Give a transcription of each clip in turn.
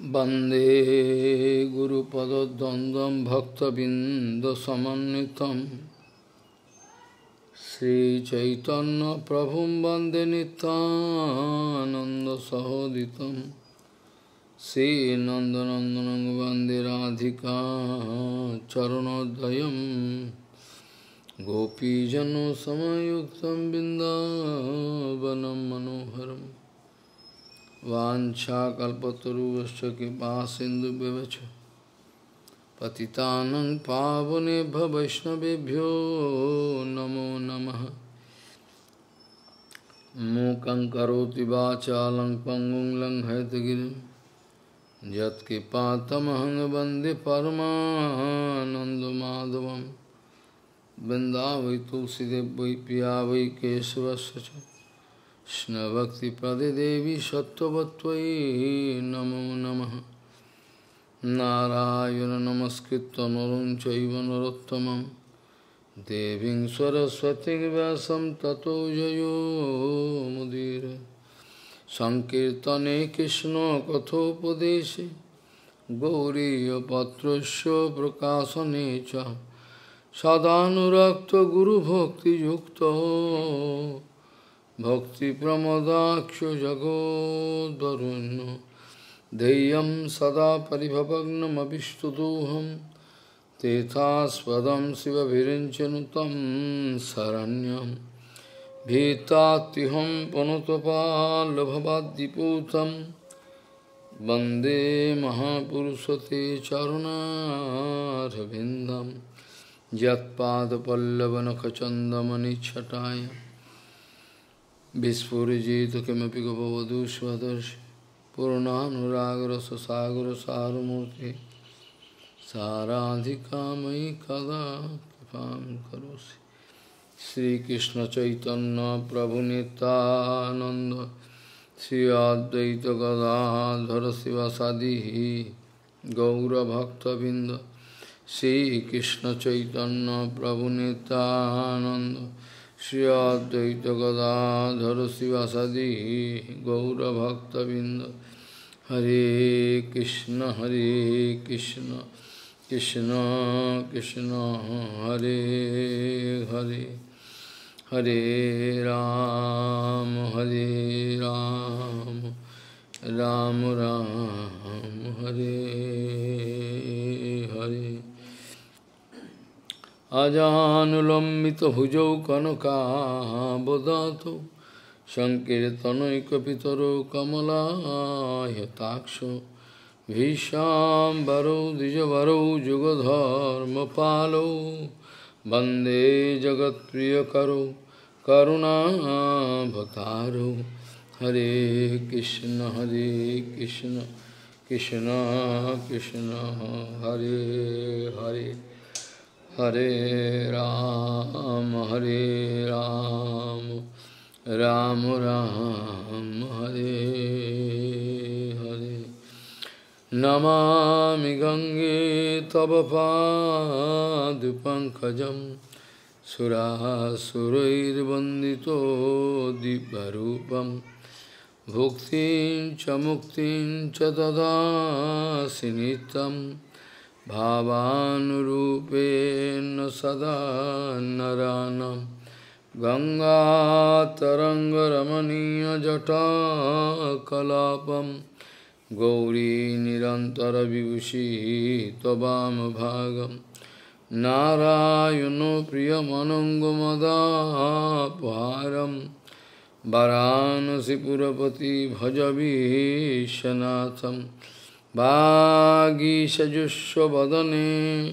वंदे गुरुपद्वंद्वं भक्तबिंदसमन्वितं श्रीचैतन्य प्रभुं वंदे नित्यानन्दसहोदितं श्रीनन्दनन्दनं वंदे राधिका चरणोदयं गोपीजनसमयुक्तं बिन्दावनं मनोहरम् वाञ्छाकल्पतरुश्च कृपासिन्धुभ्यश्च पतितानं पावनेभ्यो वैष्णवेभ्यो नमो नमः। मूकं करोति वाचालं पङ्गुं लङ्घयतगिरिं यत्कृपातमहं वन्दे परमानन्दमाधवं। वृन्दावै तुलसीदेव वै पिया वै केशवस्य च कृष्णभक्तिपदे देवी सत्त्ववत्त्वयि नमो नमः। नारायण नमस्कृत्य नरं चैव नरोत्तमं देवीं सरस्वतीं व्यासं ततो जयो मुदीरये। संकीर्तने कृष्ण कथोपदेशे गौरीयपत्रस्य प्रकाशने च सदानुरक्तो गुरुभक्तियुक्तो भक्तिप्रमोदाक्ष जगोद्वरुण्य देयं सदा परिभवग्नमभिष्टदोहं तेथास्पदं शिवभिरिञ्चनुतं शरण्यं भीतात्युहं पुनतपाल्लभवाद्दिपूतं वन्दे महापुरुषते चरुणारविन्दं यत्पादपल्लवनखचन्दमनिच्छटाय विस्फुरिजित किमपि गपवधू स्वदर्शि पूर्णानुरागरससागर सारमूर्ति साराधिका मयि कदा कृपां करोसि। श्रीकृष्ण चैतन्य प्रभु नित्यानंद श्री अद्वैत गदाधर शिवासादि गौरभक्तबिंद। श्रीकृष्ण चैतन्य प्रभु नित्यानंद श्री अद्वैत गदाधर शिवासादि गौरभक्तबिंद। हरे कृष्ण कृष्ण कृष्ण हरे हरे हरे राम राम राम हरे हरे। अजानुलम्बित भुजौ कनकाबदातो संकीर्तनैकपितरो कमलायताक्षो भीष्माम्बरो द्विजवरो जुगधर्मपालो वन्दे जगत्प्रियकरो करुणावतारो। हरे कृष्ण कृष्ण कृष्ण हरे हरे हरे राम राम राम हरे हरे। नमामि गंगे तव पादपङ्कजं सुरासुरैर्वन्दितो दिव्यरूपं भुक्तिं च मुक्तिं च ददासि नित्यं भावानुरूपेण सदा नरानं। गंगातरङ्गरमणीयजटाकलापं गौरी निरन्तरविभूषी त्ववामभागं नारायणो प्रियमनङ्गमदापहारं वाराणसीपुरपति भजवीशनाथं। वागीशजुष्वदने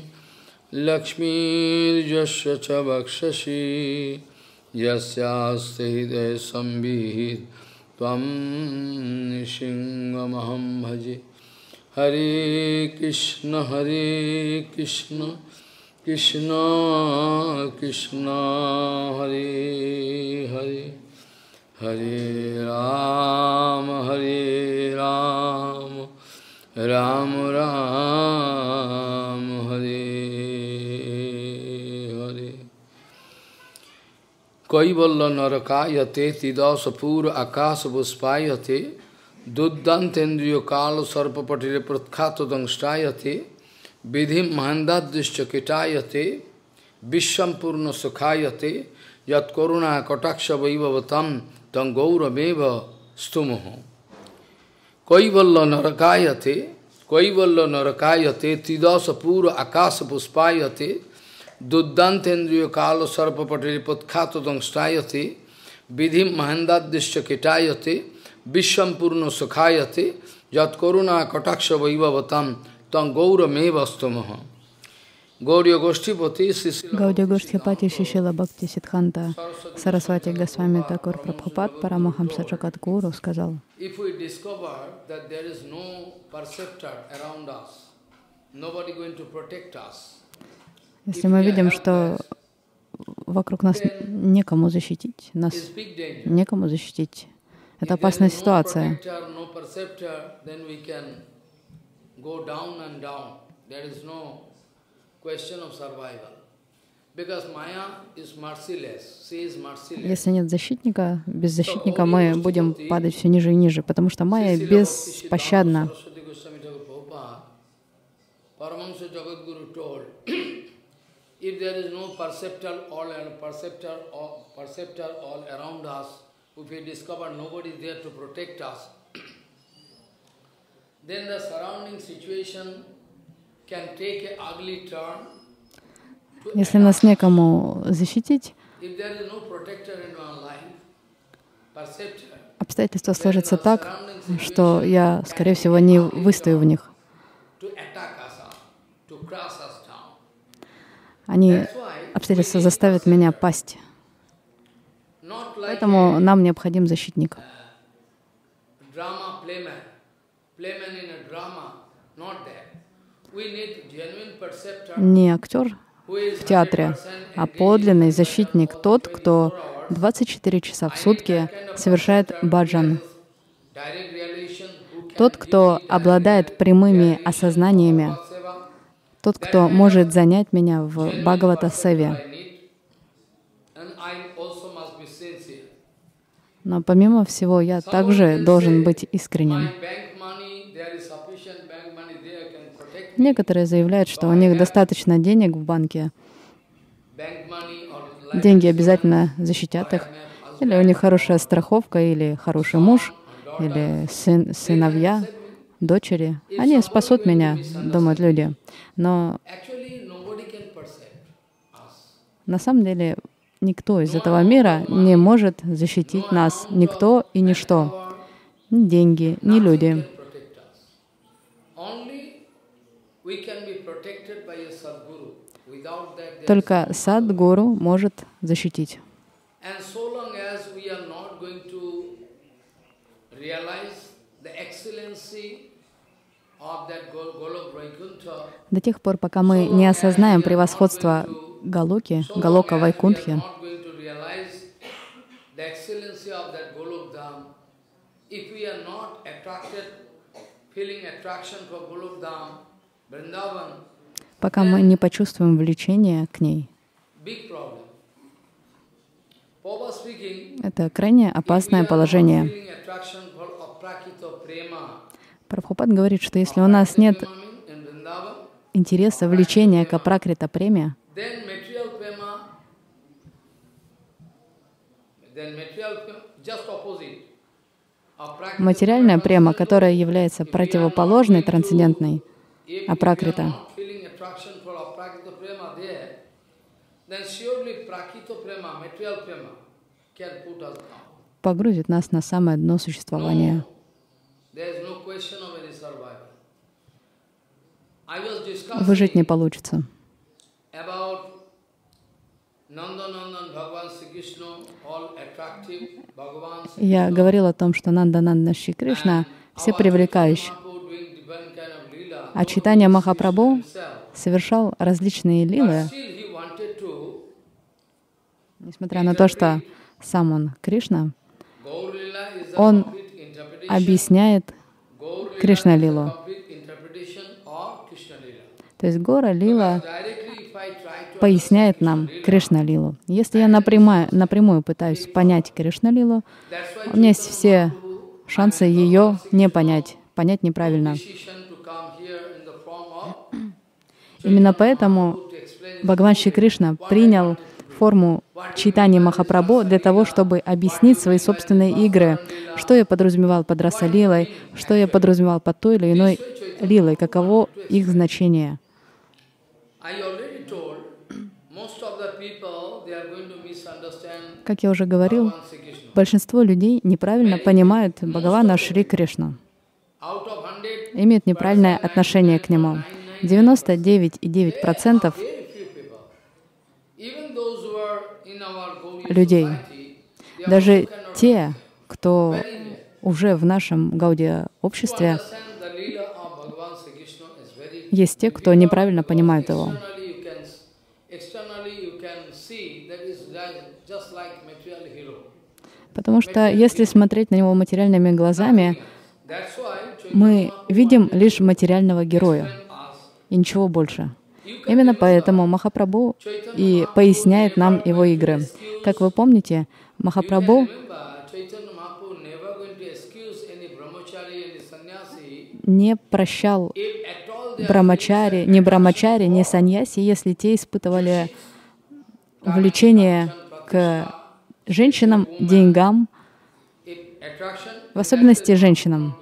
लक्ष्मीर्यस्य च वक्षसि यस्यास्ते हृदये संविहित त्वं नृसिंहमहं भजे। हरे कृष्ण कृष्ण कृष्ण हरे हरे हरे राम राम राम हरे हरे। कैवल्य नरकायते तिदसपूर आकाश पुष्पायते Duddantendriyo kalo sarpapatire pratkhato dangstayate vidhim mahandadrishya kitayate vishwampurna sukhayate yat koruna kataksha vaivavatam tam gaurameva stumoho. Kaivalla narakayate tridasa pura akasa puspayate duddantendriyo kalo sarpapatire pratkhato dangstayate vidhim mahandadrishya kitayate Vishwampurna sukhayate yat koruna kataksha vaivavatam tam gaurameva stumoho. Гаудия Гоштипати Шрила Бхакти Сиддханта Сарасвати Госвами Такур Прабхупад Парамахамса Джагадгуру сказал: если мы видим, что вокруг нас некому защитить, это опасная ситуация. Если нет защитника, без защитника мы будем падать все ниже и ниже, потому что майя беспощадна. If we discover nobody is there to protect us, then the surrounding situation can take an ugly turn. Если нас некому защитить, обстоятельства сложатся так, что я, скорее всего, не выстою в них. Обстоятельства заставят меня пасть. Поэтому нам необходим защитник. Не актер в театре, а подлинный защитник, тот, кто 24 часа в сутки совершает баджан. Тот, кто обладает прямыми осознаниями, тот, кто может занять меня в Бхагавата-севе. Но помимо всего, я также должен быть искренним. Некоторые заявляют, что у них достаточно денег в банке. Деньги обязательно защитят их. Или у них хорошая страховка, или хороший муж, или сыновья, дочери. Они спасут меня, думают люди. Но на самом деле никто из этого мира не может защитить нас. Никто и ничто. Ни деньги, ни люди. Только Садгуру может защитить. До тех пор, пока мы не осознаем превосходство Галоки, Галока Вайкунтхи, пока мы не почувствуем влечение к ней, это крайне опасное положение. Прабхупад говорит, что если у нас нет интереса, влечения к апракрита преме, материальная према, которая является противоположной трансцендентной апракрита, погрузит нас на самое дно существования. Выжить не получится. Я говорил о том, что Нанда Шри Кришна все привлекающий. А Чайтанья Махапрабху совершал различные лилы, несмотря на то, что сам он Кришна, он объясняет Кришна-лилу. То есть Гора-лила поясняет нам Кришна-лилу. Если я напрямую пытаюсь понять Кришна-лилу, у меня есть все шансы ее не понять, понять неправильно. Именно поэтому Бхагаван Шри Кришна принял форму Чайтаньи Махапрабху для того, чтобы объяснить свои собственные игры, что я подразумевал под раса-лилой, что я подразумевал под той или иной лилой, каково их значение. Как я уже говорил, большинство людей неправильно понимают Бхагавана Шри Кришну, имеют неправильное отношение к Нему. 99,9% людей, даже те, кто уже в нашем Гаудия-обществе, есть те, кто неправильно понимает его. Потому что если смотреть на него материальными глазами, мы видим лишь материального героя и ничего больше. Именно поэтому Махапрабху и поясняет нам его игры. Как вы помните, Махапрабху не прощал ни брамачари, ни саньяси, если те испытывали влечение к женщинам, деньгам, в особенности женщинам.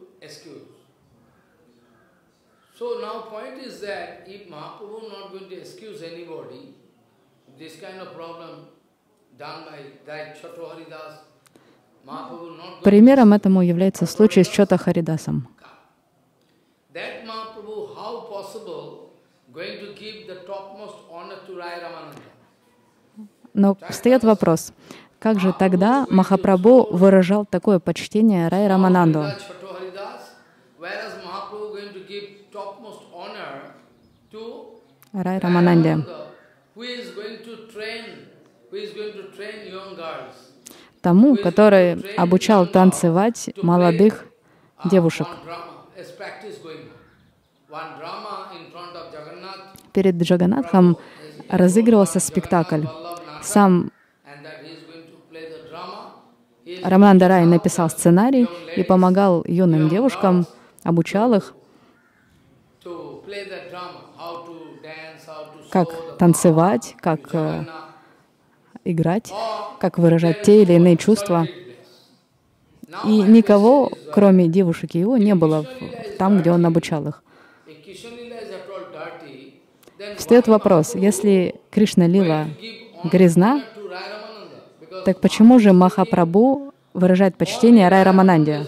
Примером этому является случай с Чота Харидасом. Но встает вопрос, как же тогда Махапрабху выражал такое почтение Рай Рамананду? Рай Рамананде, тому, который обучал танцевать молодых девушек. Перед Джаганатхом разыгрывался спектакль. Сам Рамананда Рай написал сценарий и помогал юным девушкам, обучал их, как танцевать, как играть, как выражать те или иные чувства. И никого, кроме девушек его, не было там, где он обучал их. Встает вопрос, если Кришна Лила грязна, так почему же Махапрабху выражает почтение Рай Рамананде?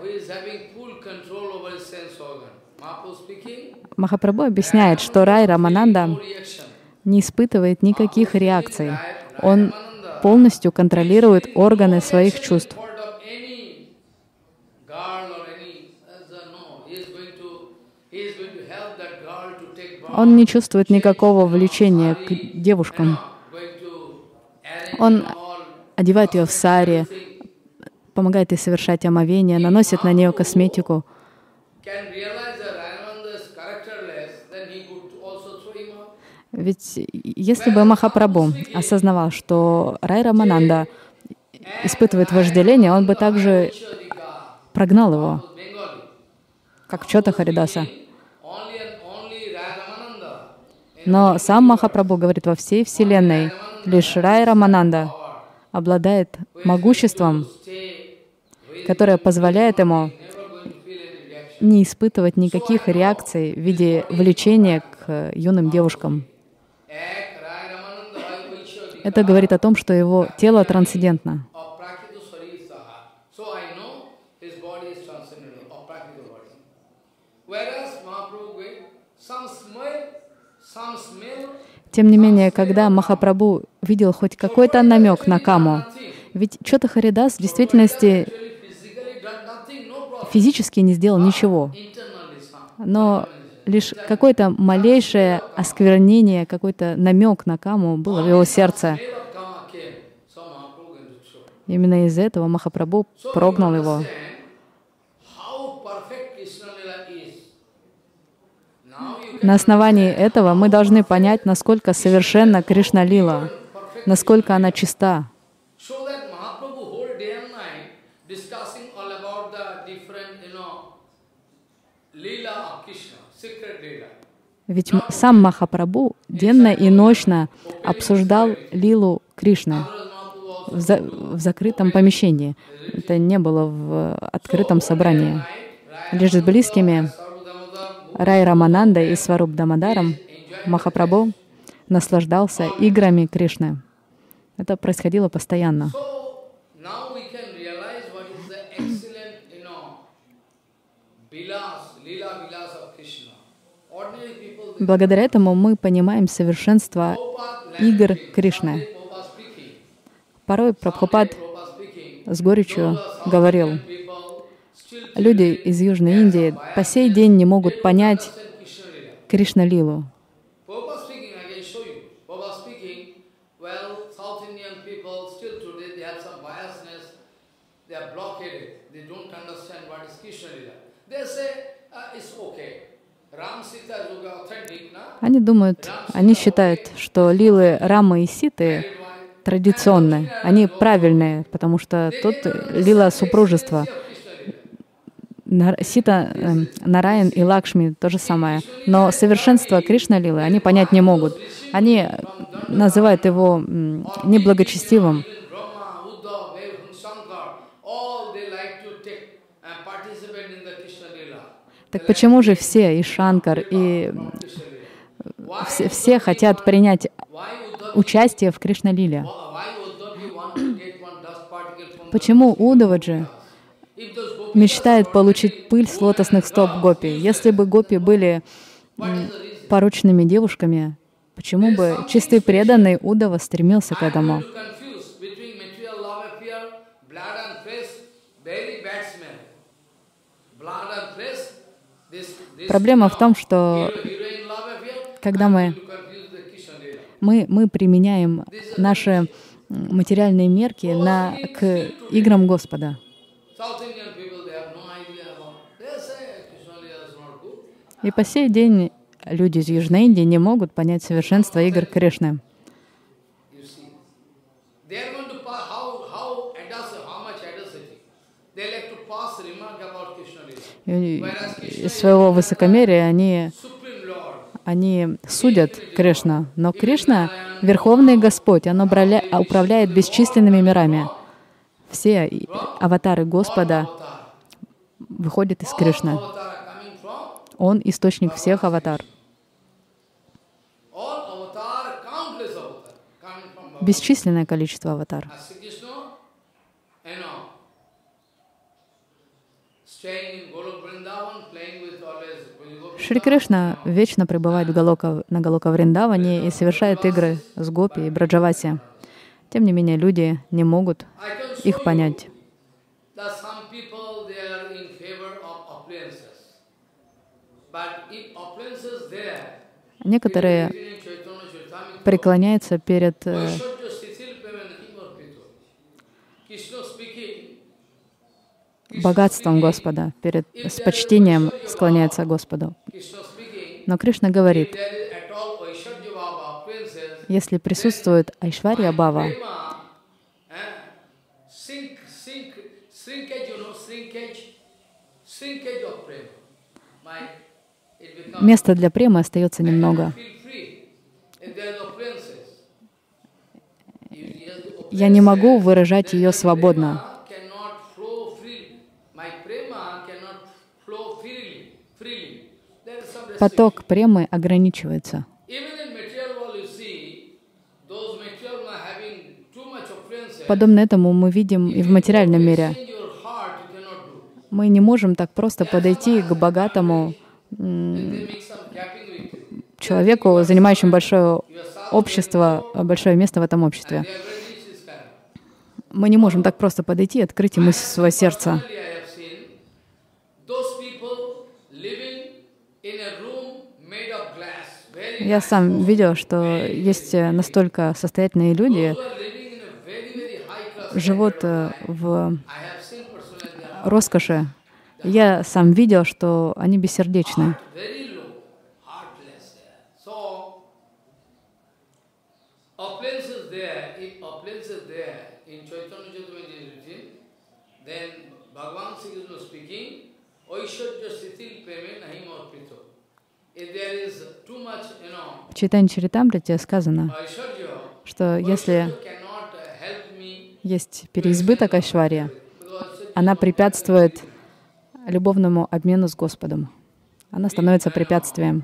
Махапрабху объясняет, что Рай Рамананда не испытывает никаких реакций. Он полностью контролирует органы своих чувств. Он не чувствует никакого влечения к девушкам. Он одевает ее в сари, помогает ей совершать омовение, наносит на нее косметику. Ведь если бы Махапрабху осознавал, что Рай Рамананда испытывает вожделение, он бы также прогнал его, как Чота Харидаса. Но сам Махапрабху говорит, во всей Вселенной лишь Рай Рамананда обладает могуществом, которое позволяет ему не испытывать никаких реакций в виде влечения к юным девушкам. Это говорит о том, что его тело трансцендентно. Тем не менее, когда Махапрабху видел хоть какой-то намек на каму, ведь Чота Харидас в действительности физически не сделал ничего, но лишь какое-то малейшее осквернение, какой-то намек на каму было в его сердце. Именно из-за этого Махапрабху прогнал его. На основании этого мы должны понять, насколько совершенна Кришна Лила, насколько она чиста. Ведь сам Махапрабху денно и ночно обсуждал лилу Кришны в закрытом помещении. Это не было в открытом собрании. Лишь с близкими Рай Раманандой и Сваруб Дамадаром Махапрабху наслаждался играми Кришны. Это происходило постоянно. Благодаря этому мы понимаем совершенство игр Кришны. Порой Прабхупад с горечью говорил, люди из Южной Индии по сей день не могут понять Кришна-лилу. Они думают, они считают, что лилы Рамы и Ситы традиционные, они правильные, потому что тут лила супружества. Сита, Нараян и Лакшми то же самое. Но совершенство Кришна-лилы они понять не могут. Они называют его неблагочестивым. Так почему же все, и Шанкар, и все хотят принять участие в Кришна-лиле? Почему Удаваджи мечтает получить пыль с лотосных стоп гопи? Если бы гопи были порочными девушками, почему бы чистый преданный Удава стремился к этому? Проблема в том, что когда мы применяем наши материальные мерки к играм Господа. И по сей день люди из Южной Индии не могут понять совершенство игр Кришны. Из своего высокомерия они судят Кришну, но Кришна — Верховный Господь, Он управляет бесчисленными мирами. Все аватары Господа выходят из Кришны. Он — источник всех аватар. Бесчисленное количество аватар. Шри Кришна вечно пребывает на Галока Вриндаване и совершает игры с гопи и браджаваси. Тем не менее, люди не могут их понять. Некоторые преклоняются перед богатством Господа, с почтением склоняются к Господу. Но Кришна говорит, если присутствует Айшварья Бхава, места для премы остается немного. Я не могу выражать ее свободно. Поток премы ограничивается. Подобно этому мы видим и в материальном мире. Мы не можем так просто подойти к богатому человеку, занимающему большое место в этом обществе. Мы не можем так просто подойти и открыть ему свое сердце. Я сам видел, что есть настолько состоятельные люди, живут в роскоши. Я сам видел, что они бессердечны. В Чайтанья-чаритамрите сказано, что если есть переизбыток айшварья, она препятствует любовному обмену с Господом. Она становится препятствием.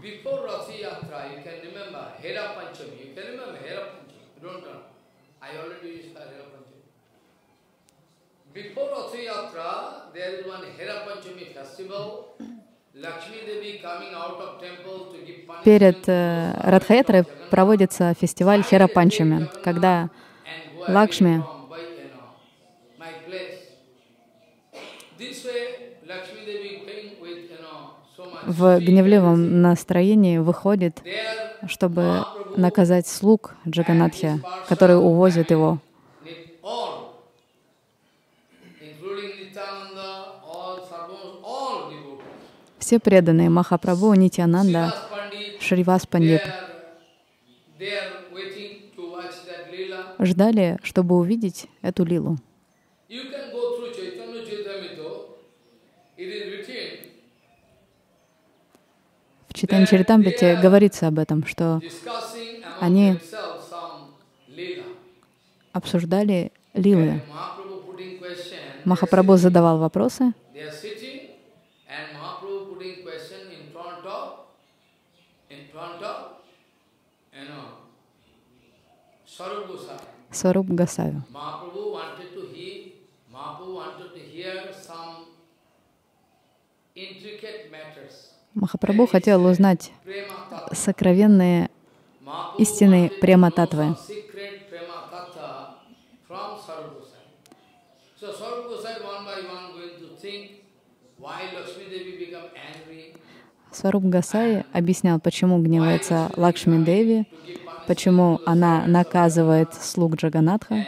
Перед Радхаятрой проводится фестиваль Хера Панчами, когда Лакшми в гневливом настроении выходит, чтобы наказать слуг Джаганатхи, которые увозят его. Все преданные Махапрабху, Нитьянанда, Шривас Пандит ждали, чтобы увидеть эту лилу. В Чайтанья-чаритамрите говорится об этом, что они обсуждали лилы. Махапрабху задавал вопросы, Сваруб Госвами. Махапрабху хотел узнать сокровенные истины према-татвы. Сваруб Госвами объяснял, почему гневается Лакшми Деви, почему она наказывает слуг Джаганатха,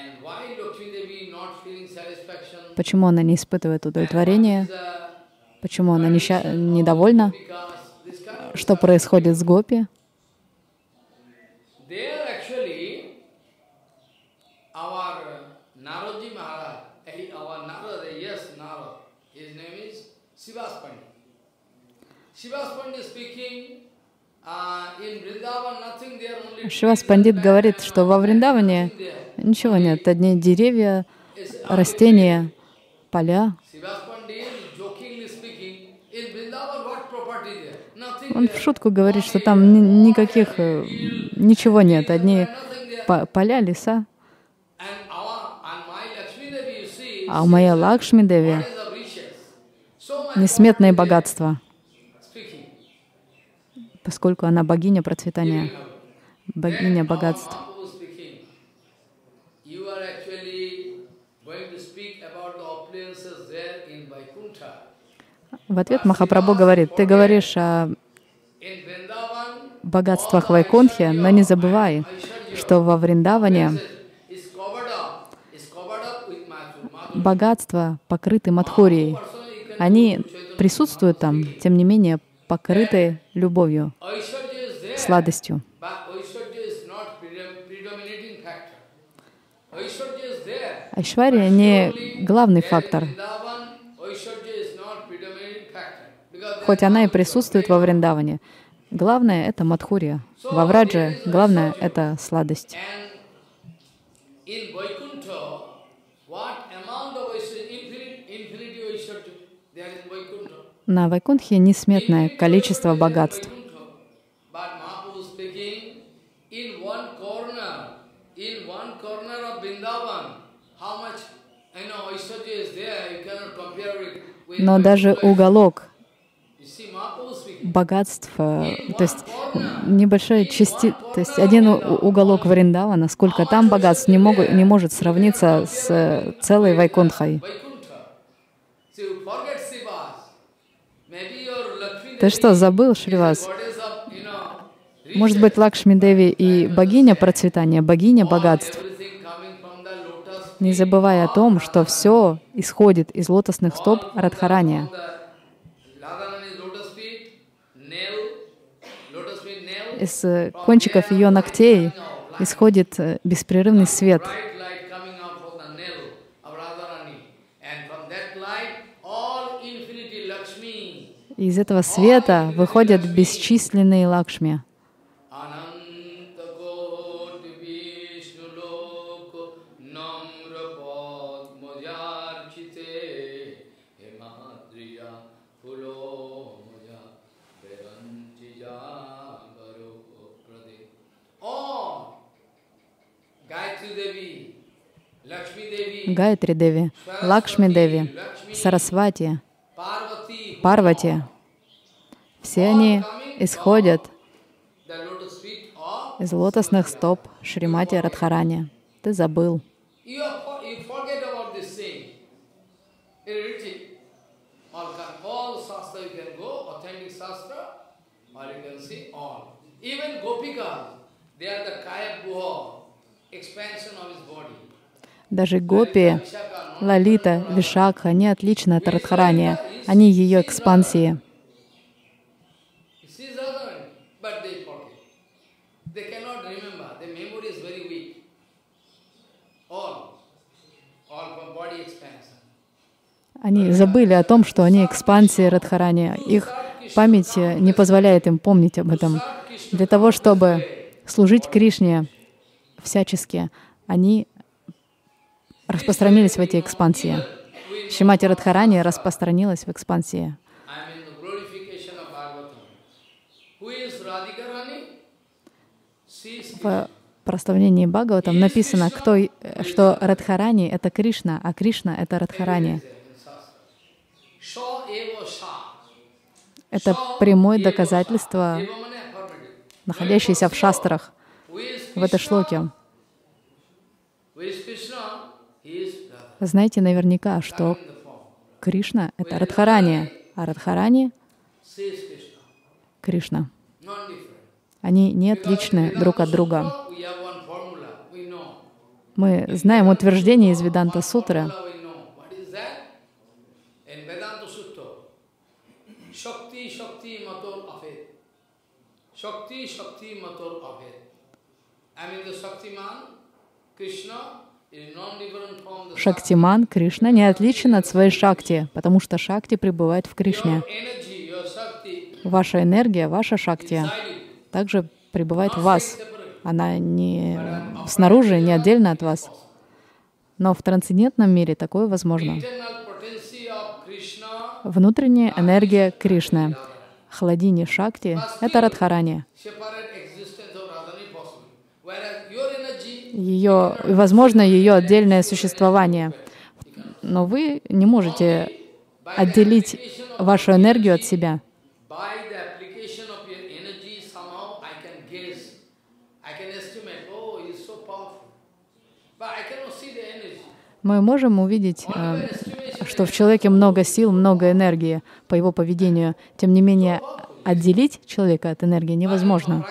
почему она не испытывает удовлетворения, почему она недовольна, что происходит с гопи. Шривас Пандит говорит, что во Вриндаване ничего нет, одни деревья, растения, поля. Он в шутку говорит, что там ничего нет, одни поля, леса. А у моей Лакшми Деви несметные богатства, поскольку она богиня процветания, богиня богатств. В ответ Махапрабху говорит: ты говоришь о богатствах Вайкунтхи, но не забывай, что во Вриндаване богатства покрыты Мадхурией. Они присутствуют там, тем не менее, покрыты любовью, сладостью. Айшвария не главный фактор, хоть она и присутствует во Вриндаване. Главное — это Мадхурия. Во Врадже главное — это сладость. На Вайкунтхе несметное количество богатств. Но даже уголок богатств, то есть небольшая частица, то есть один уголок Вриндавана, сколько там богатств, не может сравниться с целой Вайкунтхой. Ты что, забыл, Шривас? Может быть, Лакшми Деви и богиня процветания, богиня богатств. Не забывая о том, что все исходит из лотосных стоп Радхарани. Из кончиков ее ногтей исходит беспрерывный свет. Из этого света выходят бесчисленные Лакшми. Гайатри Деви, Лакшми Деви, Сарасвати, Парвати, все они исходят из лотосных стоп Шримати Радхарани. Ты забыл. Даже гопи, Лалита, Вишакха, они отличны от Радхарани. Они ее экспансии. Они забыли о том, что они экспансии Радхарани. Их память не позволяет им помнить об этом. Для того, чтобы служить Кришне всячески, они распространились в эти экспансии. Шримати Радхарани распространилась в экспансии. В прославлении Бхагаватам написано, что Радхарани — это Кришна, а Кришна — это Радхарани. Это прямое доказательство, находящееся в шастрах, в этой шлоке. Вы знаете наверняка, что Кришна — это Радхарани, а Радхарани — Кришна. Они не отличны друг от друга. Мы знаем утверждение из Веданта-сутры. Шактиман, Кришна, не отличен от своей Шакти, потому что Шакти пребывает в Кришне. Ваша энергия, ваша Шакти также пребывает в вас. Она не снаружи, не отдельно от вас. Но в трансцендентном мире такое возможно. Внутренняя энергия Кришны, Хладини Шакти — это Радхарани. Возможно, ее отдельное существование. Но вы не можете отделить вашу энергию от себя. Мы можем увидеть, что в человеке много сил, много энергии по его поведению. Тем не менее, отделить человека от энергии невозможно.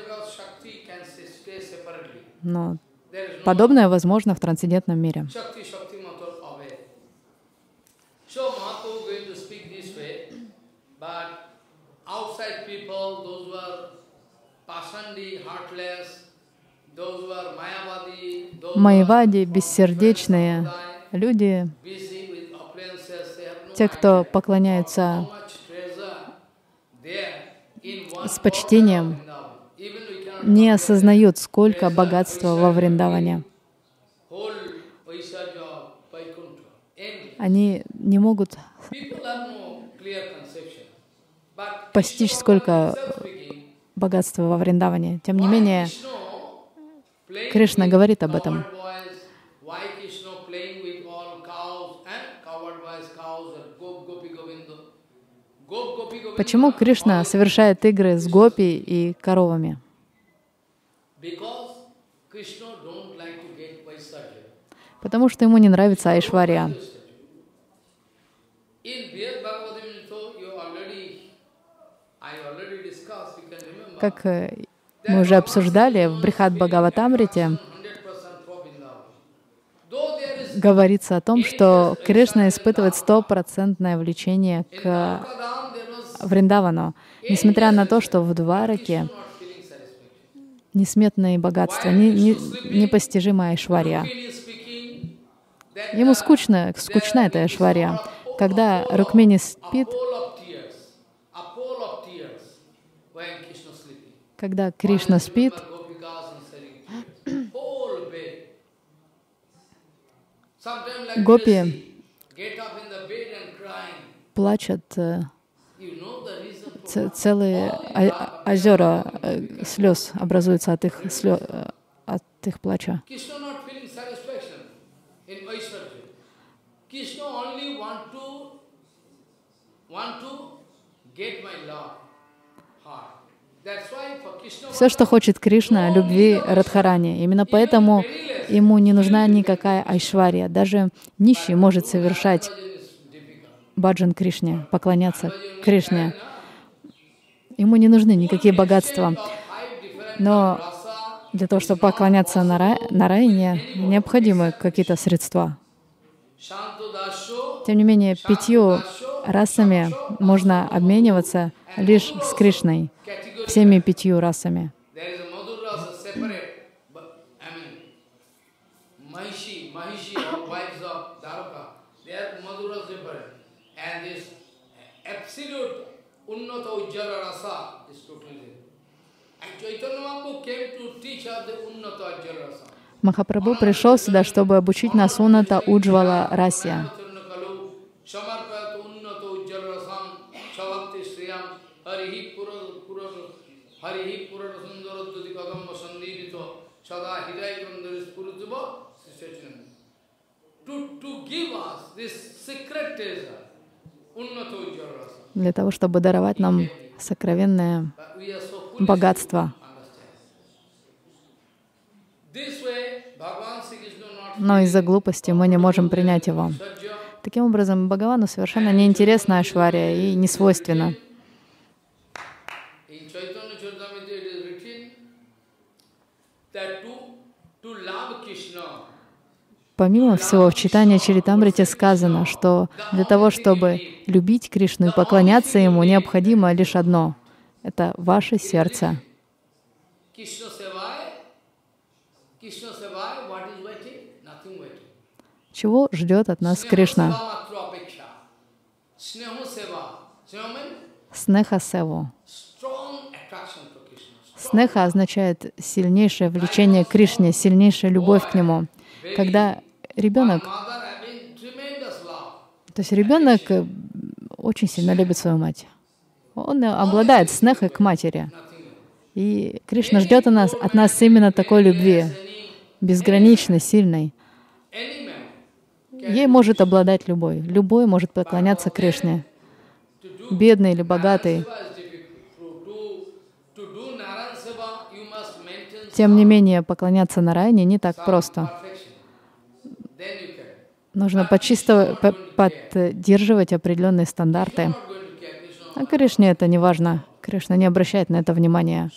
Но подобное возможно в трансцендентном мире. Майявади, бессердечные люди, те, кто поклоняются с почтением, не осознают, сколько богатства во Вриндаване. Они не могут постичь, сколько богатства во Вриндаване. Тем не менее, Кришна говорит об этом. Почему Кришна совершает игры с гопи и коровами? Потому что ему не нравится айшварья. Как мы уже обсуждали, в Брихад-Бхагаватамрите говорится о том, что Кришна испытывает 100% влечение к Вриндавану, несмотря на то, что в Двараке несметные богатства, непостижимая айшварья. Ему скучна эта айшварья. Когда Рукмини спит, Когда Кришна спит, гопи плачут, целые озера слез образуются от их плача. Все, что хочет Кришна, любви Радхарани. Именно поэтому ему не нужна никакая айшвария. Даже нищий может совершать баджан Кришне, поклоняться Кришне. Ему не нужны никакие богатства. Но для того, чтобы поклоняться Нараяне, необходимы какие-то средства. Тем не менее, 5 расами можно обмениваться лишь с Кришной, всеми 5 расами. Махапрабху пришел сюда, чтобы обучить нас Унната Уджвала Расе. Для того, чтобы даровать нам сокровенное богатство. Но из-за глупости мы не можем принять его. Таким образом, Бхагавану совершенно неинтересна айшвария и не свойственна. Помимо всего, в Чайтанья Чаритамрите сказано, что для того, чтобы любить Кришну и поклоняться Ему, необходимо лишь одно — это ваше сердце. Чего ждет от нас Кришна? Снеха севу. Снеха означает сильнейшее влечение к Кришне, сильнейшая любовь к Нему. Когда ребенок, очень сильно любит свою мать. Он обладает снехой к матери. И Кришна ждет от нас именно такой любви, безграничной, сильной. Ей может обладать любой. Любой может поклоняться Кришне. Бедный или богатый. Тем не менее, поклоняться Нараяне не так просто. Нужно поддерживать определенные стандарты. А Кришне это не важно. Кришна не обращает на это внимания.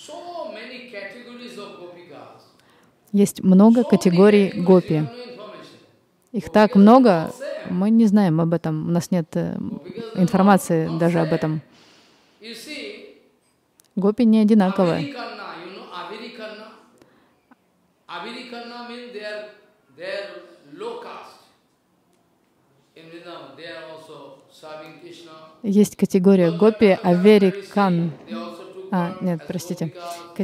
Есть много категорий гопи. Их так много, мы не знаем об этом. У нас нет информации даже об этом. Гопи не одинаковые. Есть категория гопи аверикан. Нет, простите.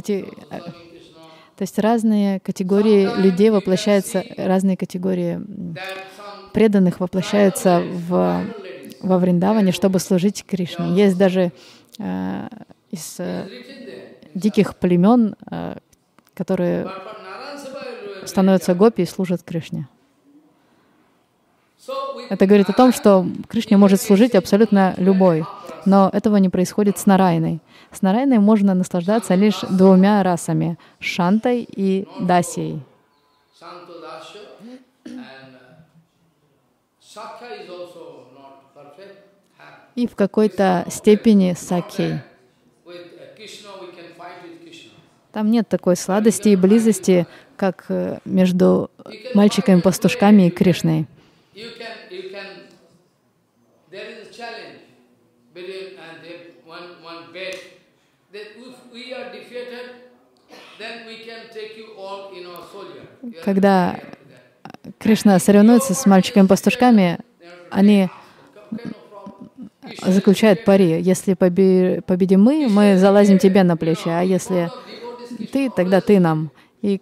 То есть разные категории людей воплощаются, разные категории преданных воплощаются во Вриндаване, чтобы служить Кришне. Есть даже из диких племен, которые становятся гопи и служат Кришне. Это говорит о том, что Кришне может служить абсолютно любой, но этого не происходит с Нараяной. С Нараяной можно наслаждаться лишь 2 расами — Шантой и Дасией. И в какой-то степени Сакхей. Там нет такой сладости и близости, как между мальчиками-пастушками и Кришной. Когда Кришна соревнуется с мальчиками-пастушками, они заключают пари. Если победим мы залазим тебе на плечи, а если ты, тогда ты нам. И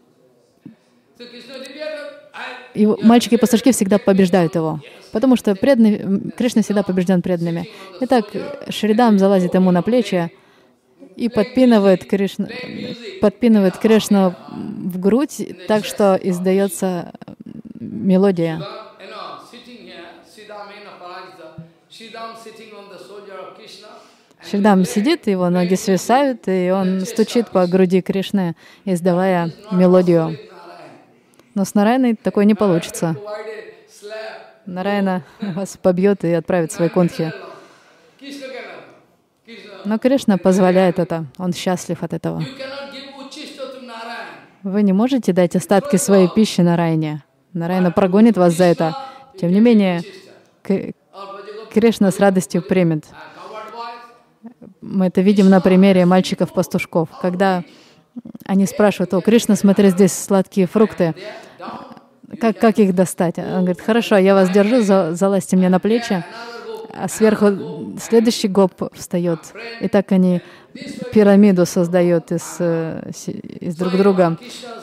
мальчики-пастушки всегда побеждают его, потому что Кришна всегда побежден преданными. Итак, Шридам залазит ему на плечи и подпинывает Кришну в грудь, так что издается мелодия. Шридам сидит, его ноги свисают, и он стучит по груди Кришны, издавая мелодию. Но с Нараяной такое не получится. Нараяна вас побьет и отправит в свои кунтхи. Но Кришна позволяет это. Он счастлив от этого. Вы не можете дать остатки своей пищи Нараяне. Нараяна прогонит вас за это. Тем не менее, Кришна с радостью примет. Мы это видим на примере мальчиков-пастушков. Когда они спрашивают: «О, Кришна, смотри, здесь сладкие фрукты. Как их достать?» Он говорит: «Хорошо, я вас держу, залазьте мне на плечи». А сверху следующий гоп встает. И так они пирамиду создают из друг друга.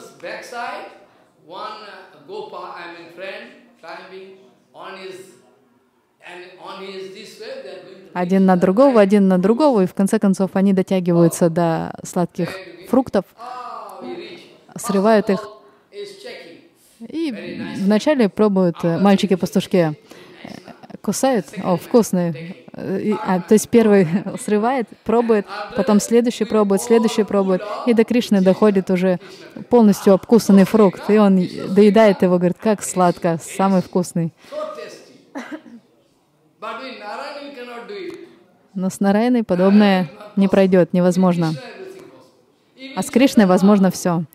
Один на другого, и в конце концов они дотягиваются до сладких фруктов, срывают их. И вначале пробуют мальчики-пастушки, кусают, о, вкусные. То есть первый срывает, пробует, потом следующий пробует, и до Кришны доходит уже полностью обкусанный фрукт, и он доедает его, говорит: «Как сладко, самый вкусный». Но с Нараяной подобное не пройдет, невозможно. А с Кришной возможно все.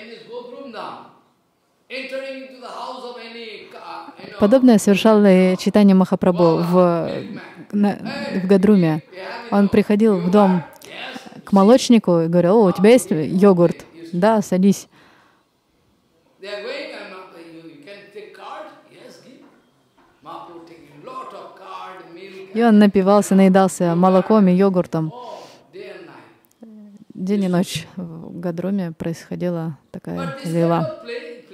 Подобное совершал и Чайтанья Махапрабху в Гадруме. Он приходил в дом к молочнику и говорил: «О, у тебя есть йогурт?» «Да, садись». И он напивался, наедался молоком и йогуртом. День и ночь в Гадруме происходила такая лила.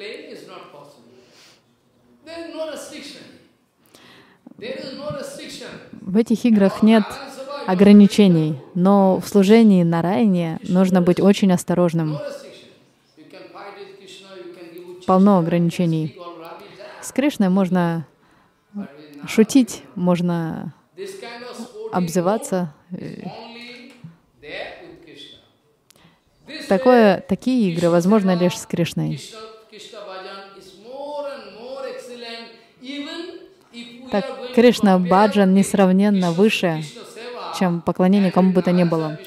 В этих играх нет ограничений, но в служении Нараяне нужно быть очень осторожным. Полно ограничений. С Кришной можно шутить, можно обзываться. Такие игры возможны лишь с Кришной. Так, Кришна Баджан несравненно выше, чем поклонение кому бы то ни было.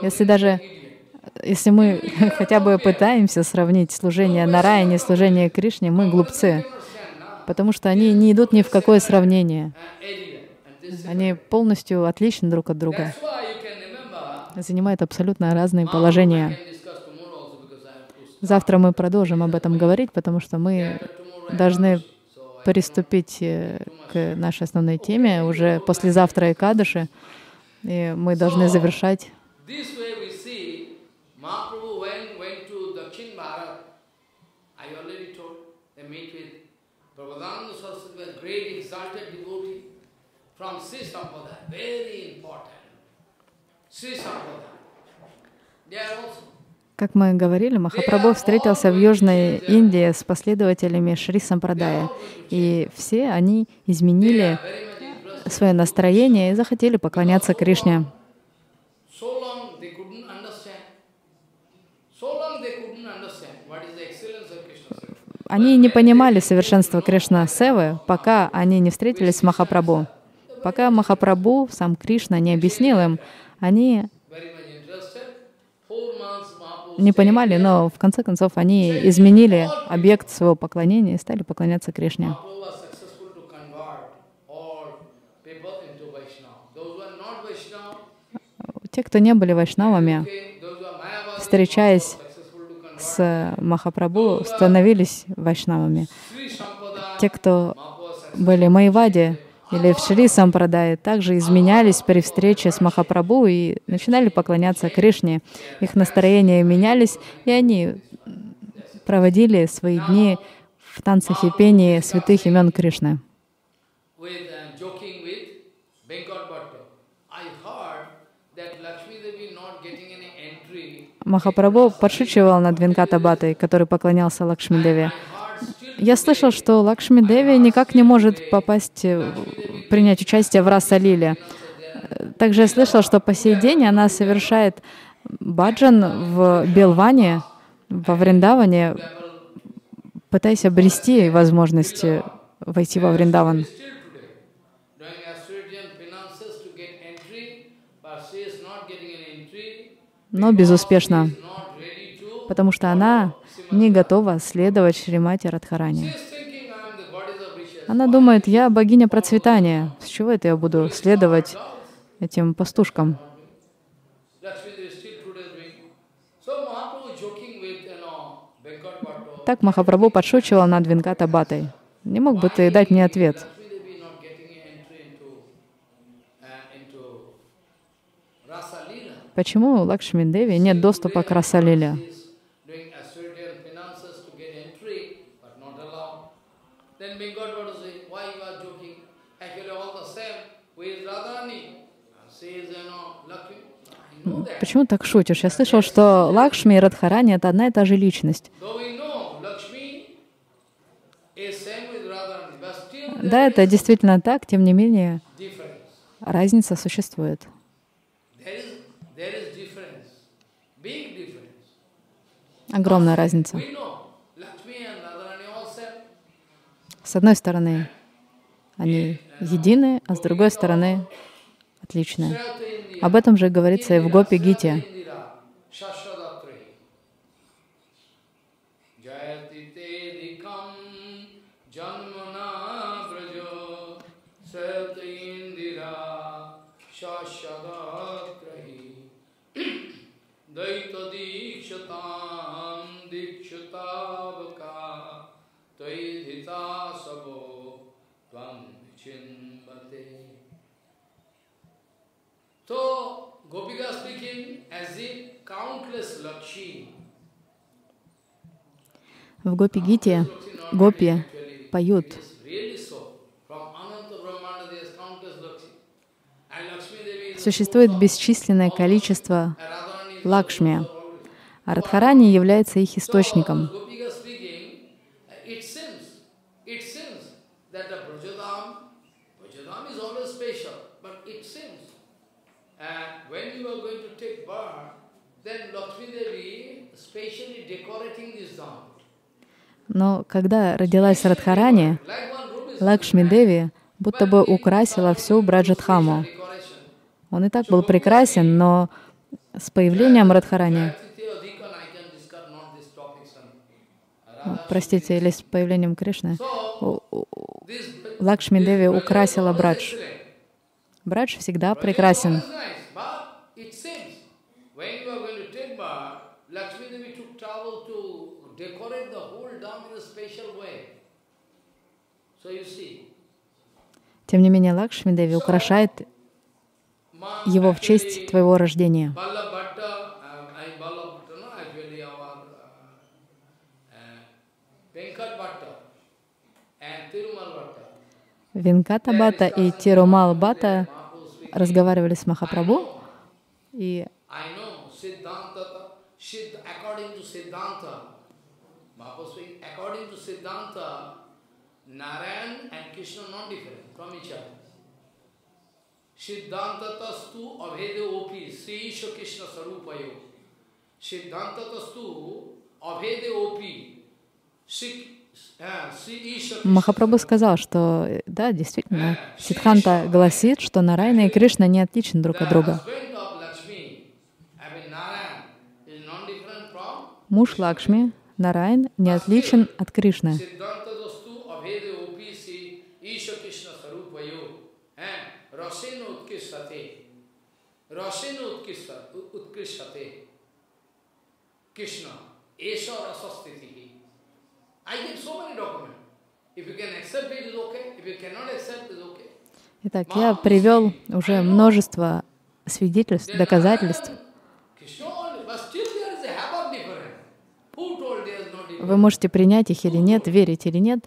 Если мы хотя бы пытаемся сравнить служение Нараяне и служение Кришне, мы глупцы, потому что они не идут ни в какое сравнение. Они полностью отличны друг от друга, занимают абсолютно разные положения. Завтра мы продолжим об этом говорить, потому что мы должны приступить к нашей основной теме уже послезавтра Экадаши, и мы должны завершать. Как мы говорили, Махапрабху встретился в Южной Индии с последователями Шри Сампрадая, и все они изменили свое настроение и захотели поклоняться Кришне. Они не понимали совершенства Кришна-севы, пока они не встретились с Махапрабху. Пока Махапрабху, сам Кришна, не объяснил им, они не понимали, но в конце концов они изменили объект своего поклонения и стали поклоняться Кришне. Те, кто не были вайшнавами, встречаясь с Махапрабху, становились вайшнавами. Те, кто были майявади, или в Шри Сампрадай также изменялись при встрече с Махапрабху и начинали поклоняться Кришне. Их настроения менялись, и они проводили свои дни в танцах и пении святых имен Кришны. Махапрабху подшучивал над Венката-Бхаттой, который поклонялся Лакшми-деве. Я слышал, что Лакшми-деви никак не может принять участие в Раса-лиле. Также я слышал, что по сей день она совершает баджан в Белване, во Вриндаване, пытаясь обрести возможность войти во Вриндаван. Но безуспешно, потому что она не готова следовать Шримати Радхарани. Она думает, я богиня процветания, с чего это я буду следовать этим пастушкам? Так Махапрабху подшучивал над Венката-Бхаттой. Не мог бы ты дать мне ответ? Почему у Лакшми-деви нет доступа к Раса-лиле? Почему так шутишь? Я слышал, что Лакшми и Радхарани — это одна и та же личность. Да, это действительно так, тем не менее, разница существует. Огромная разница. С одной стороны, они едины, а с другой стороны, отличные. Об этом же говорится и в Гопи-гите. В Гопи-гите гопи поют. Существует бесчисленное количество Лакшми, а Радхарани является их источником. Но когда родилась Радхарани, Лакшми-деви будто бы украсила всю Браджадхаму. Он и так был прекрасен, но с появлением Радхарани, простите, или с появлением Кришны, Лакшми-деви украсила Брадж. Брадж всегда прекрасен. Тем не менее, Лакшми-деви украшает его в честь твоего рождения. Венката-бхатта и Тирумал-бхатта разговаривали с Махапрабху, и Narayan and Krishna not different from each other. Siddhanta tastu abhede opi Sri Isha Krishna Sarupayo. Siddhanta tastu abhede opi Sri Isha. Махапрабху сказал, что да, действительно, Сиддханта гласит, что Нараяна и Кришна не отличны друг от друга. Муж Лакшми, Нараян, не отличен от Кришны. Krishna, Esha Rasastitihi. I give so many documents. If you can accept it, is okay. If you cannot accept, it is okay. Итак, я привел уже множество свидетельств, доказательств. Вы можете принять их или нет, верить или нет.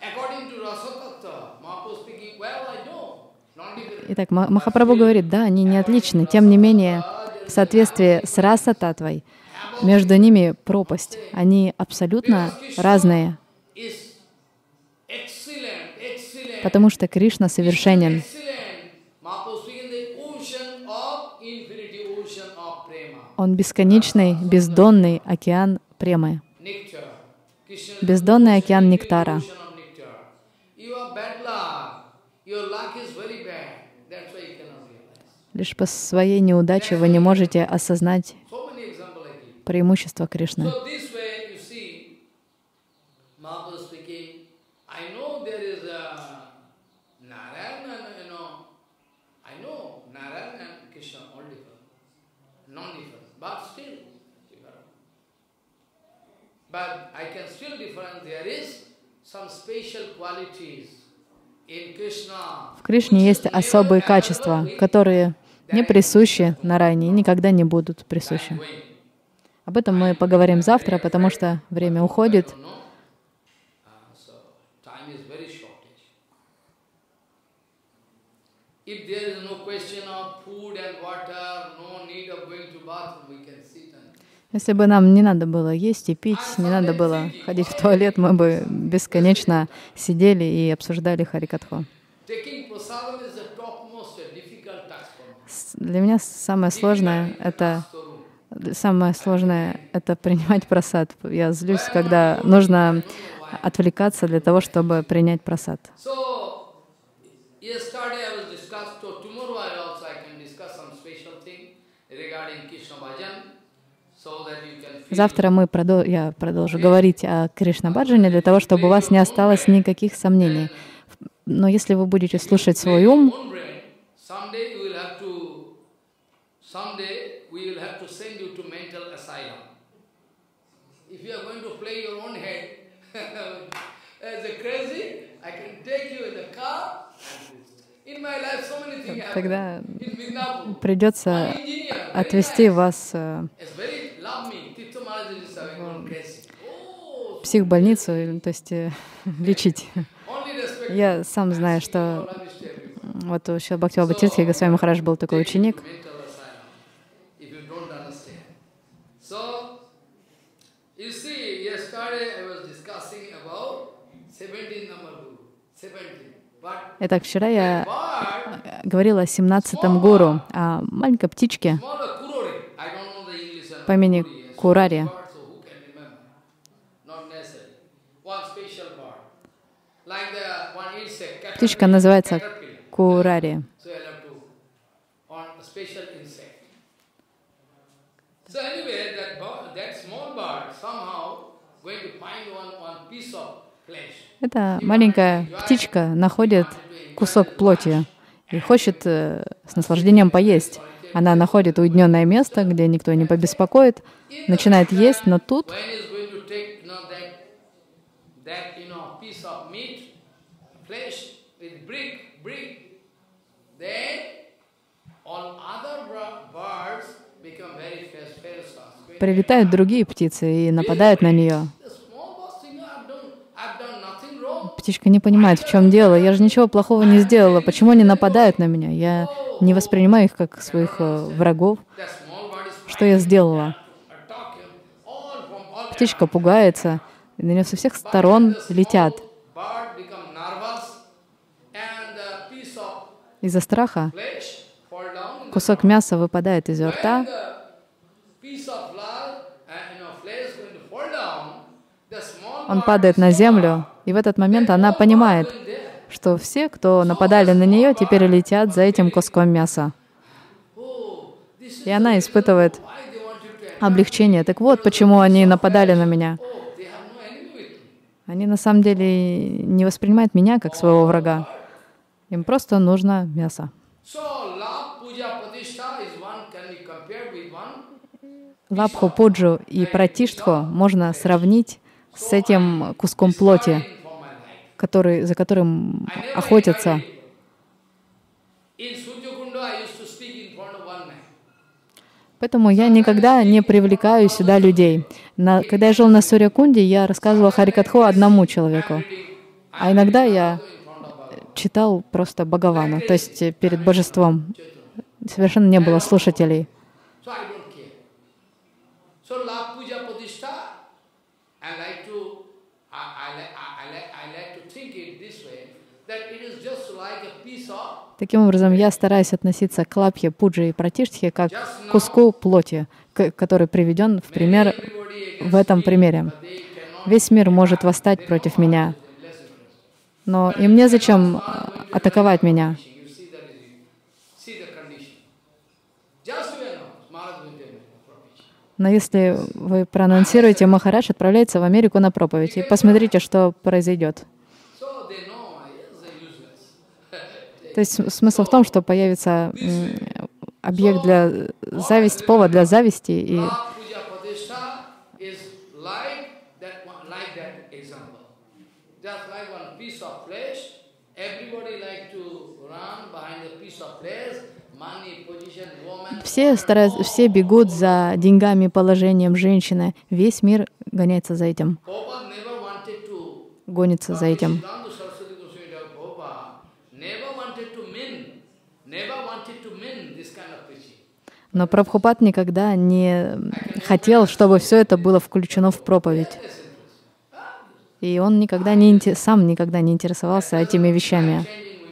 Итак, Махапрабху говорит, да, они не отличны. Тем не менее, в соответствии с раса-татвой, между ними пропасть. Они абсолютно разные. Потому что Кришна совершенен. Он бесконечный, бездонный океан премы. Бездонный океан нектара. Лишь по своей неудаче вы не можете осознать преимущество Кришны. В Кришне есть особые качества, которые не присущи Нарайне и никогда не будут присущи. Об этом мы поговорим завтра, потому что время уходит. Если бы нам не надо было есть и пить, не надо было ходить в туалет, мы бы бесконечно сидели и обсуждали Харикатху. Для меня самое сложное — это принимать прасад. Я злюсь, когда нужно отвлекаться для того, чтобы принять прасад. Завтра я продолжу говорить о Кришна-баджане для того, чтобы у вас не осталось никаких сомнений. Но если вы будете слушать свой ум, тогда придется отвезти вас в психбольницу, то есть лечить. Я сам знаю, что вот у Шрила Бхактивинода Тиртхи Госвами Махарадж был такой ученик. Итак, вчера я говорила о 17-м гуру, о маленькой птичке по имени Курари. Птичка называется Курари. Эта маленькая птичка находит кусок плоти и хочет с наслаждением поесть. Она находит уединенное место, где никто не побеспокоит, начинает есть, но тут прилетают другие птицы и нападают на нее. Птичка не понимает, в чем дело. Я же ничего плохого не сделала. Почему они нападают на меня? Я не воспринимаю их как своих врагов. Что я сделала? Птичка пугается, и на нее со всех сторон летят. Из-за страха кусок мяса выпадает из ее рта. Он падает на землю, и в этот момент она понимает, что все, кто нападали на нее, теперь летят за этим куском мяса. И она испытывает облегчение. Так вот, почему они нападали на меня. Они на самом деле не воспринимают меня как своего врага. Им просто нужно мясо. Лабху, пуджу и пратиштху можно сравнить с этим куском плоти, за которым охотятся. In Surjakunda, I used to speak in front of one man. Поэтому я никогда не привлекаю сюда людей. Когда я жил на Сурьякунде, я рассказывал Харикатху одному человеку. А иногда я читал просто Бхагавана, то есть перед божеством. Совершенно не было слушателей. So I don't care. So love puja pratishtha, I like to think it this way, that it is just like a piece of. Таким образом, я стараюсь относиться к лапхе, пуджи и пратиштхе как к куску плоти, который приведен в пример в этом примере. Весь мир может восстать против меня, но им незачем атаковать меня. Но если вы проанонсируете, Махарадж отправляется в Америку на проповедь, и посмотрите, что произойдет. То есть смысл в том, что появится объект для зависти, повод для зависти. И все бегут за деньгами, положением женщины. Весь мир гоняется за этим, гонится за этим. Но Прабхупад никогда не хотел, чтобы все это было включено в проповедь. И он сам никогда не интересовался этими вещами.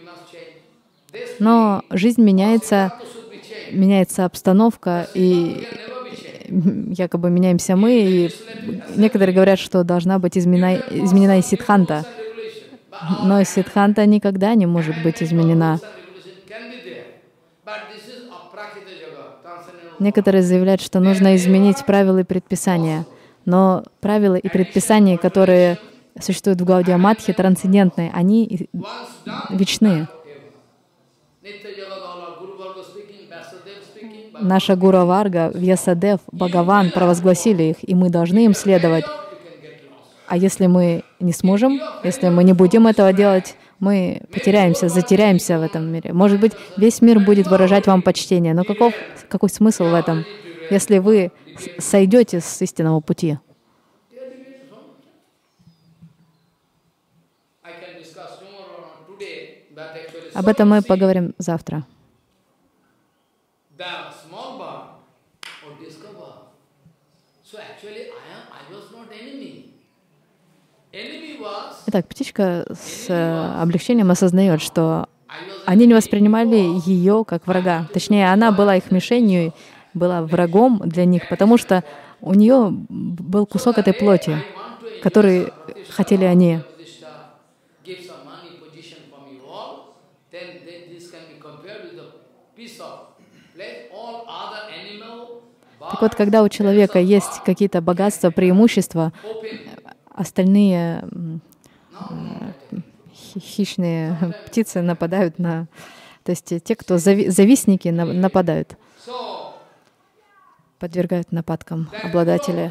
Но жизнь меняется обстановка, и якобы меняемся мы. И некоторые говорят, что должна быть изменена и Сиддханта. Но Сиддханта никогда не может быть изменена. Некоторые заявляют, что нужно изменить правила и предписания. Но правила и предписания, которые существуют в Гаудия Матхе, трансцендентные, они вечны. Наша Гуру Варга, Вьясадев, Бхагаван провозгласили их, и мы должны им следовать. А если мы не сможем, если мы не будем этого делать, мы потеряемся, затеряемся в этом мире. Может быть, весь мир будет выражать вам почтение, но какой смысл в этом, если вы сойдете с истинного пути? Об этом мы поговорим завтра. Итак, птичка с облегчением осознает, что они не воспринимали ее как врага. Точнее, она была их мишенью, была врагом для них, потому что у нее был кусок этой плоти, который хотели они. Так вот, когда у человека есть какие-то богатства, преимущества, остальные хищные птицы нападают на... То есть те, кто завистники, нападают, подвергают нападкам обладателя.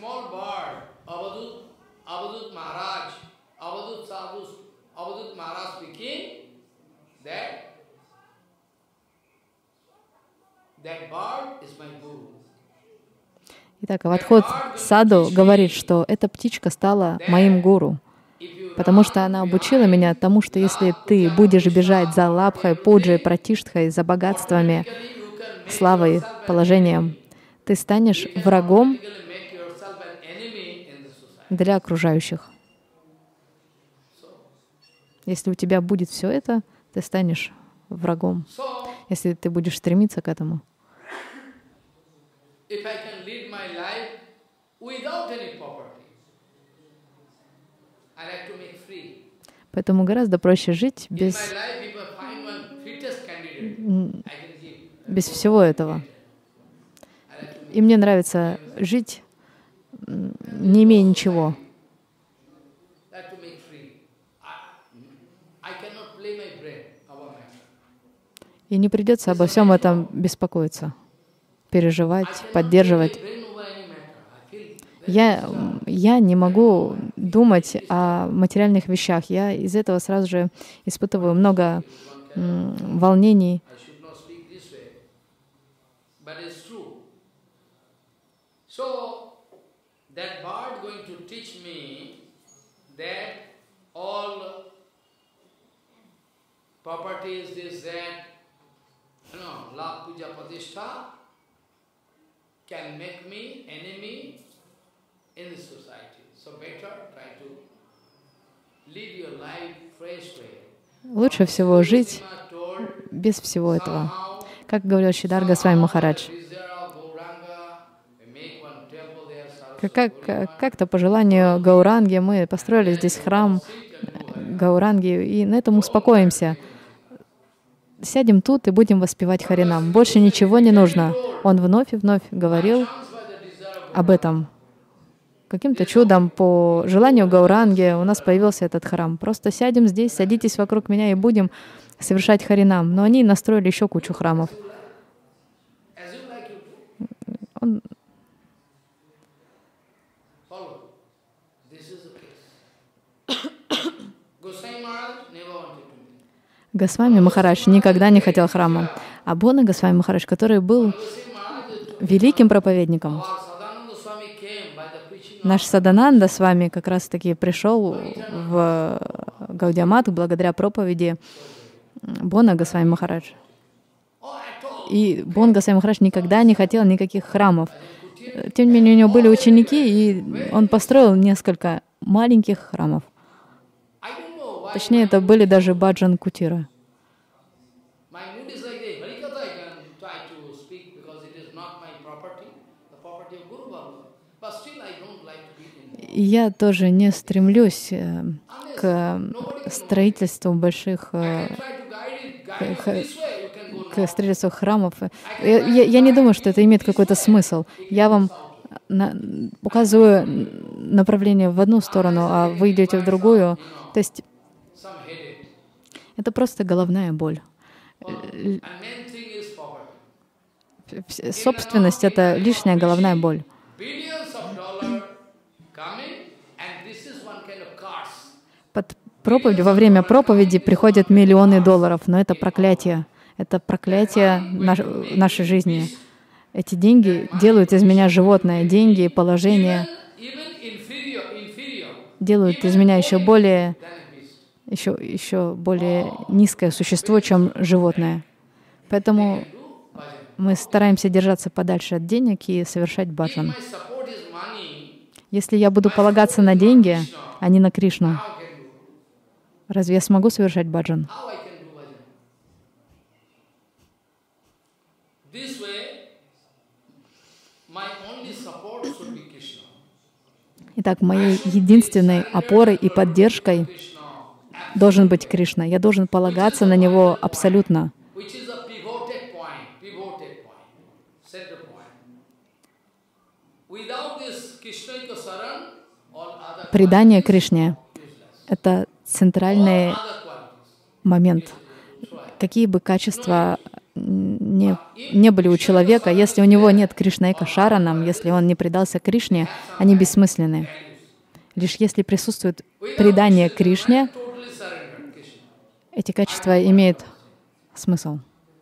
Итак, Авадхут Саду говорит, что эта птичка стала моим гуру, потому что она обучила меня тому, что если ты будешь бежать за лабхой, пуджей, пратиштхой, за богатствами, славой, положением, ты станешь врагом для окружающих. Если у тебя будет все это, ты станешь врагом, если ты будешь стремиться к этому. Поэтому гораздо проще жить без всего этого. И мне нравится жить, не имея ничего. И не придется обо всем этом беспокоиться, переживать, поддерживать. Я не могу думать о материальных вещах. Я из этого сразу же испытываю много волнений. I should not speak this way, but it's true. So that bird going to teach me that all properties, this, that, love, puja, pratishtha can make me enemy in the society. So better try to lead your life fresh way. Лучше всего жить без всего этого. Как говорил Шридар Госвами Махарадж, как-то по желанию Гауранги мы построили здесь храм Гауранги, и на этом успокоимся. Сядем тут и будем воспевать Харинам. Больше ничего не нужно. Он вновь и вновь говорил об этом. Каким-то чудом, по желанию Гауранги, у нас появился этот храм. Просто сядем здесь, садитесь вокруг меня и будем совершать Харинам. Но они настроили еще кучу храмов. Госвами Махарадж никогда не хотел храма. А Бонна Госвами Махарадж, который был великим проповедником, наш Садананда с вами как раз-таки пришел в Гаудия-Мат благодаря проповеди Бонна Госвами Махарадж. И Бонна Госвами Махарадж никогда не хотел никаких храмов. Тем не менее, у него были ученики, и он построил несколько маленьких храмов. Точнее, это были даже баджан-кутира. И я тоже не стремлюсь к строительству больших, к строительству храмов. Я не думаю, что это имеет какой-то смысл. Я вам указываю направление в одну сторону, а вы идете в другую. То есть это просто головная боль. Собственность — это лишняя головная боль. Под проповедью, во время проповеди приходят миллионы долларов, но это проклятие. Это проклятие нашей жизни. Эти деньги делают из меня животное. Деньги, положение делают из меня еще более низкое существо, чем животное. Поэтому мы стараемся держаться подальше от денег и совершать баджан. Если я буду полагаться на деньги, а не на Кришну, разве я смогу совершать баджан? Итак, моей единственной опорой и поддержкой должен быть Кришна. Я должен полагаться на Него абсолютно. Предание Кришне — это центральный момент. Какие бы качества не были у человека, если у него нет Кришнаэка Шаранам, если он не предался Кришне, они бессмысленны. Лишь если присутствует предание Кришне, эти качества имеют смысл.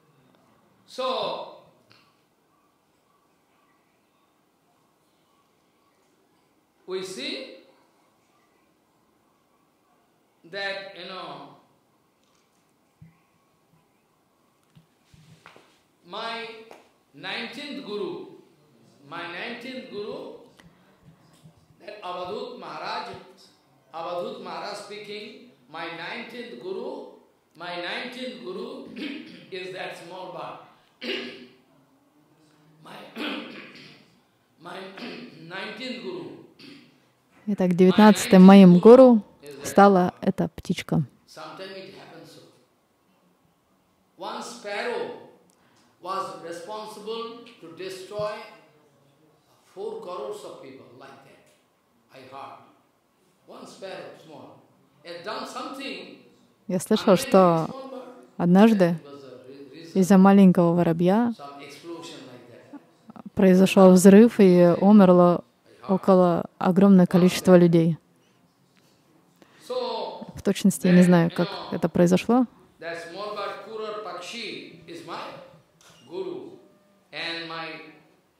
That, my 19th guru, that Avadhut Maharaj speaking, my 19th guru is that small bird. my 19th guru. Итак, 19-м моим гуру стала эта птичка. One sparrow was responsible to destroy 4 crores of people like that. I heard. One sparrow, small, has done something. Я слышал, что однажды из-за маленького воробья произошел взрыв и умерло огромное количество людей. В точности я не знаю, как это произошло.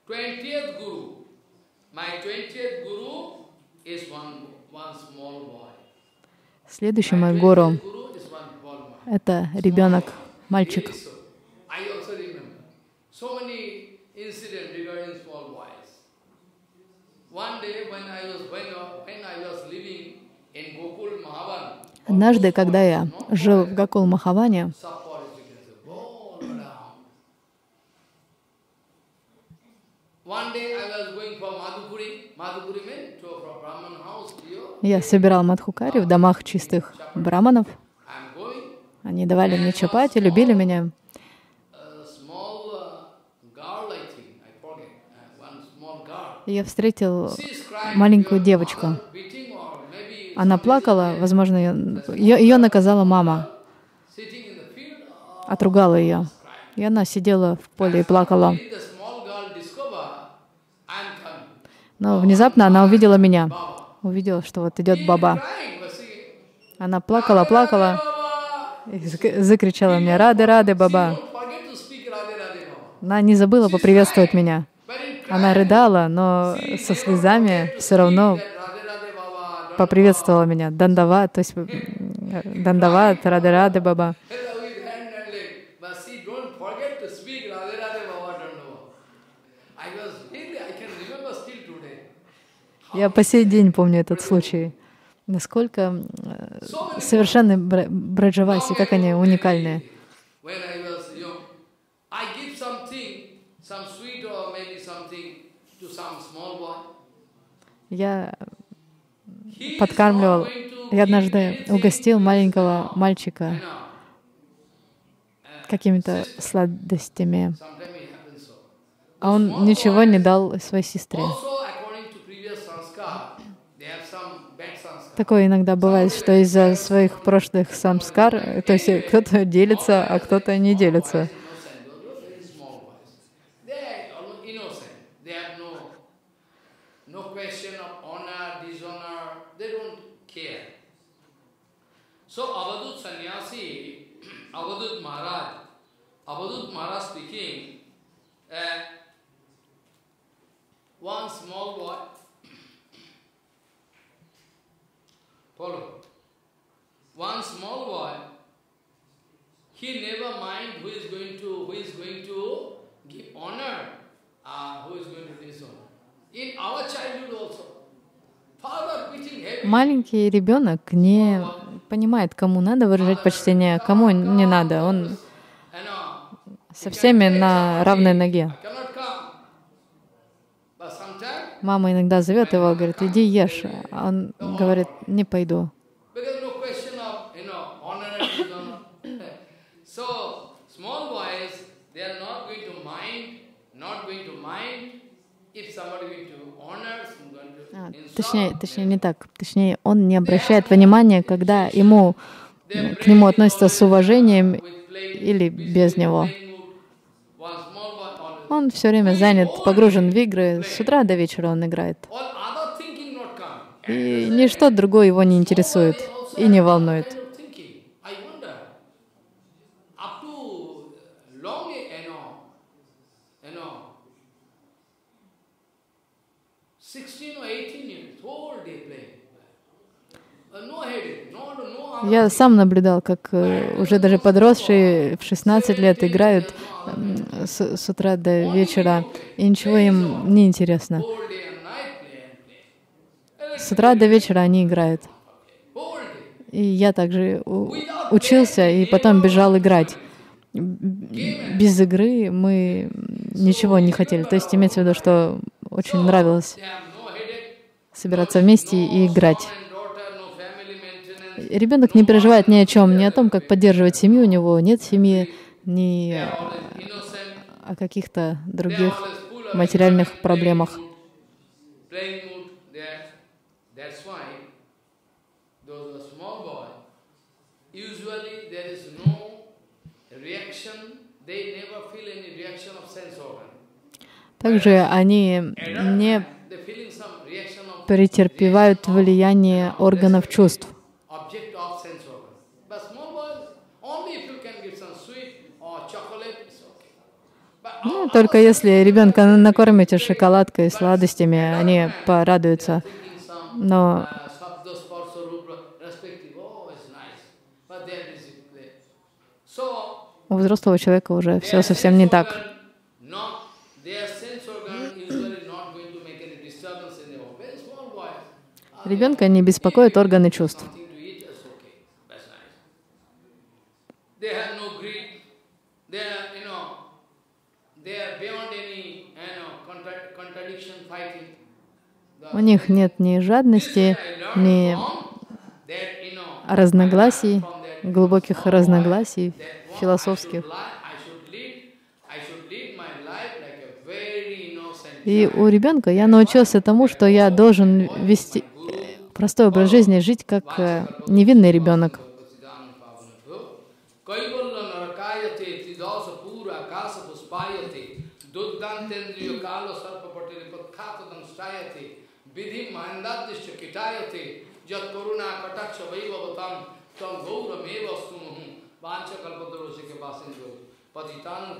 20th Guru. My 20th Guru is one small boy. Следующий My мой гуру 20th Guru is one small boy. — это ребенок, мальчик. Really so. I also remember so many incidents regarding small boys. One day when I was living in Gokul Mahavan, Однажды, когда я жил в Гокул Махаване, я собирал мадхукари в домах чистых браманов. Они давали мне чапати, любили меня. И я встретил маленькую девочку. Она плакала, возможно, ее наказала мама, отругала ее. И она сидела в поле и плакала. Но внезапно она увидела меня, увидела, что вот идет Баба. Она плакала, плакала и закричала мне: «Рады, рады, Баба!» Она не забыла поприветствовать меня. Она рыдала, но со слезами все равно поприветствовала меня. Дандават, то есть Дандават, Рады, рады, Баба. Я по сей день помню этот случай. Насколько совершенны браджаваси, как они уникальные. Я подкармливал, я однажды угостил маленького мальчика какими-то сладостями, а он ничего не дал своей сестре. Такое иногда бывает, что из-за своих прошлых самскар, то есть кто-то делится, а кто-то не делится. One small boy, he never mind who is going to give honor, who is going to dishonor. In our childhood also, father preaching heavy. Маленький ребенок не понимает, кому надо выражать почтение, кому не надо. Он со всеми на равной ноге. Мама иногда зовет его, говорит: «Иди ешь». А он говорит: «Не пойду». Точнее, не так. Точнее, он не обращает внимания, когда к нему относятся с уважением или без него. Он все время занят, погружен в игры. С утра до вечера он играет. И ничто другое его не интересует и не волнует. Я сам наблюдал, как уже даже подросшие в 16 лет играют с утра до вечера, и ничего им не интересно. С утра до вечера они играют. И я также учился и потом бежал играть. Без игры мы ничего не хотели. То есть имеется в виду, что очень нравилось собираться вместе и играть. Ребенок не переживает ни о чем, ни о том, как поддерживать семью, у него нет семьи, ни о каких-то других материальных проблемах. Также они не претерпевают влияние органов чувств. Ну, только если ребенка накормите шоколадкой, сладостями, они порадуются. Но у взрослого человека уже все совсем не так. Ребенка не беспокоят органы чувств. У них нет ни жадности, ни разногласий, глубоких разногласий философских. И у ребенка я научился тому, что я должен вести простой образ жизни, жить как невинный ребенок.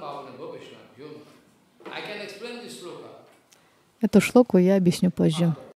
Эту шлоку я объясню позже.